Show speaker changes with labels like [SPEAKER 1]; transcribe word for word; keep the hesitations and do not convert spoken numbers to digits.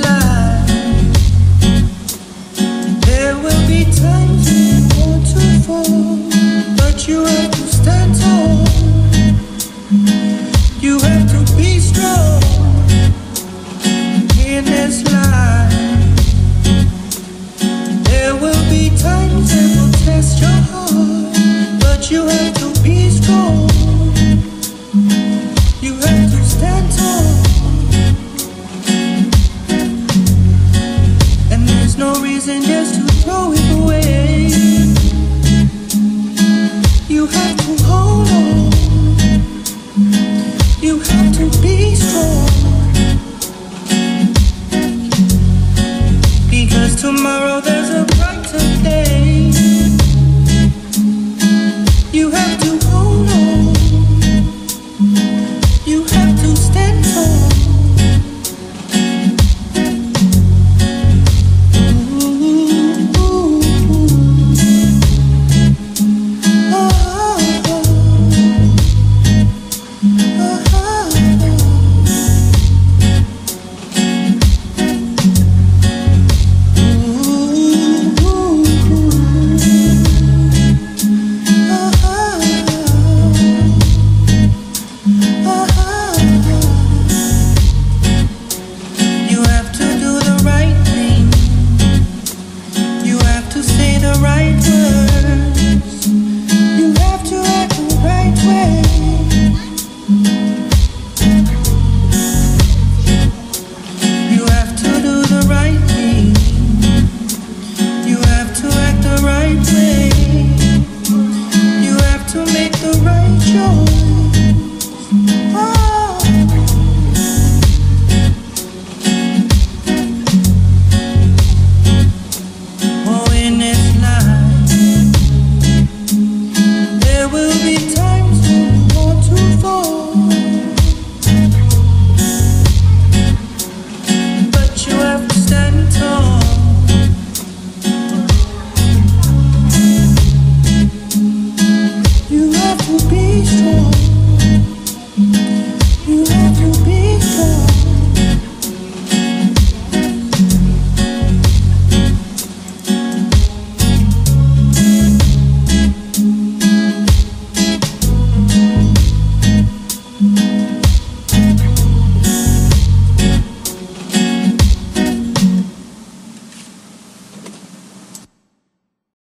[SPEAKER 1] life, there will be times when you want to fall, but you have to stand tall. You have to be strong in this life. There will be times that will test your heart, but you have to be strong. You have to stand tall. And there's no reason just to throw it away. You have to hold on. You have to be strong, because tomorrow there